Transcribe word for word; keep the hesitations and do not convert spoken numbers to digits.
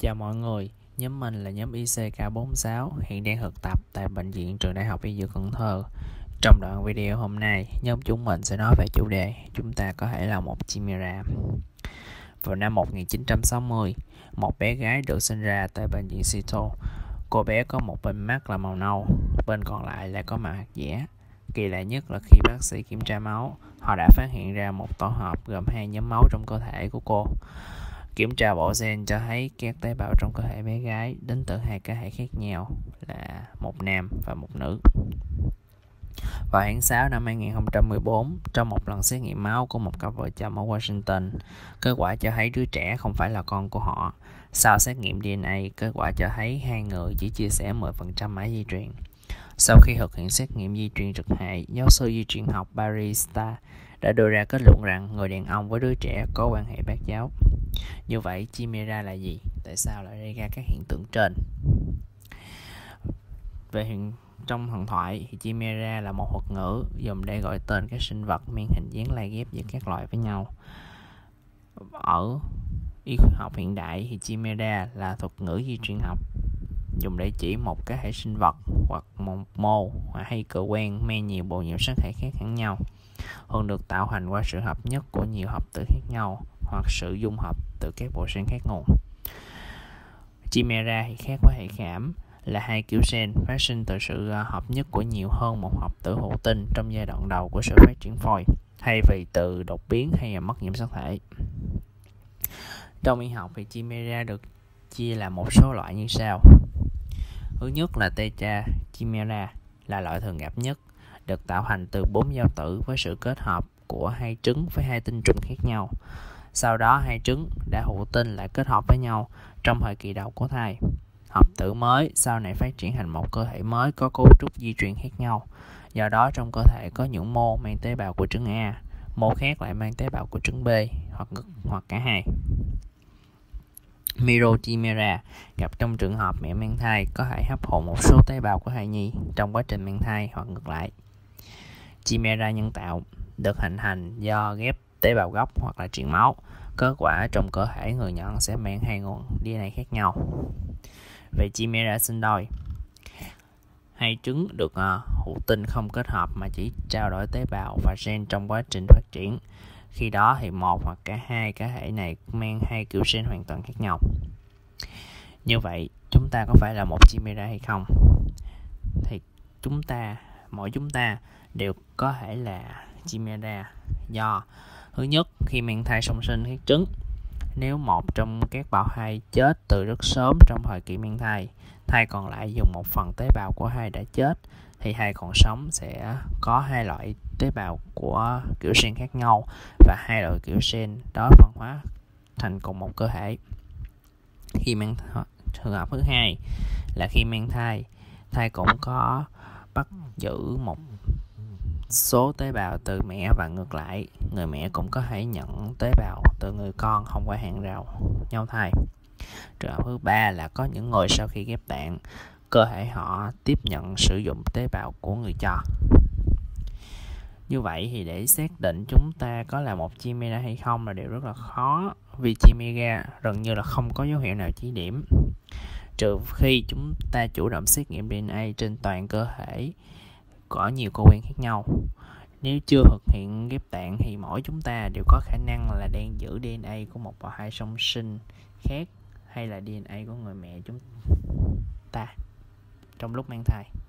Chào mọi người, nhóm mình là nhóm i xê K bốn sáu, hiện đang thực tập tại Bệnh viện Trường Đại học Y Dược Cần Thơ. Trong đoạn video hôm nay, nhóm chúng mình sẽ nói về chủ đề chúng ta có thể là một chimera. Vào năm một nghìn chín trăm sáu mươi, một bé gái được sinh ra tại bệnh viện Seattle. Cô bé có một bên mắt là màu nâu, bên còn lại lại có màu hạt dẻ. Kỳ lạ nhất là khi bác sĩ kiểm tra máu, họ đã phát hiện ra một tổ hợp gồm hai nhóm máu trong cơ thể của cô. Kiểm tra bộ gen cho thấy các tế bào trong cơ thể bé gái đến từ hai cá thể khác nhau là một nam và một nữ. Vào tháng sáu năm hai nghìn không trăm mười bốn, trong một lần xét nghiệm máu của một cặp vợ chồng ở Washington, kết quả cho thấy đứa trẻ không phải là con của họ. Sau xét nghiệm đê en a, kết quả cho thấy hai người chỉ chia sẻ mười phần trăm mã di truyền. Sau khi thực hiện xét nghiệm di truyền trực hệ, giáo sư di truyền học Barry Starr đã đưa ra kết luận rằng người đàn ông với đứa trẻ có quan hệ bát giáo. Như vậy, chimera là gì? Tại sao lại gây ra các hiện tượng trên? Về hiện trong thần thoại thì chimera là một thuật ngữ dùng để gọi tên các sinh vật mang hình dáng lai ghép giữa các loài với nhau. Ở y học hiện đại thì chimera là thuật ngữ di truyền học dùng để chỉ một cá thể sinh vật hoặc một mô hoặc hay cơ quan mang nhiều bộ nhiễm sắc thể khác hẳn nhau, thường được tạo thành qua sự hợp nhất của nhiều hợp tử khác nhau hoặc sự dung hợp từ các bộ gen khác nguồn. Chimera thì khác với hệ khảm là hai kiểu gen phát sinh từ sự hợp nhất của nhiều hơn một hợp tử hữu tinh trong giai đoạn đầu của sự phát triển phôi, thay vì từ đột biến hay là mất nhiễm sắc thể. Trong y học thì chimera được chia là một số loại như sau. Thứ nhất là tetra chimera, là loại thường gặp nhất, được tạo thành từ bốn giao tử với sự kết hợp của hai trứng với hai tinh trùng khác nhau. Sau đó hai trứng đã hữu tinh lại kết hợp với nhau trong thời kỳ đầu của thai. Hợp tử mới sau này phát triển thành một cơ thể mới có cấu trúc di truyền khác nhau. Do đó trong cơ thể có những mô mang tế bào của trứng A, mô khác lại mang tế bào của trứng B hoặc hoặc cả hai. Mitochimera gặp trong trường hợp mẹ mang thai có thể hấp thụ một số tế bào của thai nhi trong quá trình mang thai hoặc ngược lại. Chimera nhân tạo được hình thành do ghép tế bào gốc hoặc là truyền máu. Kết quả trong cơ thể người nhận sẽ mang hai nguồn đê en a khác nhau. Về chimera sinh đôi, hai trứng được uh, hữu tinh không kết hợp mà chỉ trao đổi tế bào và gen trong quá trình phát triển. Khi đó thì một hoặc cả hai cá thể này mang hai kiểu gen hoàn toàn khác nhau. Như vậy chúng ta có phải là một chimera hay không? Thì chúng ta, mỗi chúng ta đều có thể là chimera do thứ nhất, khi mang thai song sinh các trứng, nếu một trong các bào thai chết từ rất sớm trong thời kỳ mang thai, thai còn lại dùng một phần tế bào của thai đã chết, thì thai còn sống sẽ có hai loại tế bào của kiểu gen khác nhau và hai loại kiểu gen đó phân hóa thành cùng một cơ thể. Khi mang trường hợp thứ hai là khi mang thai, thai cũng có bắt giữ một số tế bào từ mẹ và ngược lại, người mẹ cũng có thể nhận tế bào từ người con không qua hàng rào nhau thai. Trường hợp thứ ba là có những người sau khi ghép tạng, cơ thể họ tiếp nhận sử dụng tế bào của người cho. Như vậy thì để xác định chúng ta có là một chimera hay không là điều rất là khó, vì chimera gần như là không có dấu hiệu nào chỉ điểm, trừ khi chúng ta chủ động xét nghiệm đê en a trên toàn cơ thể có nhiều cơ quan khác nhau. Nếu chưa thực hiện ghép tạng thì mỗi chúng ta đều có khả năng là đang giữ đê en a của một bào thai song sinh khác hay là đê en a của người mẹ chúng ta trong lúc mang thai.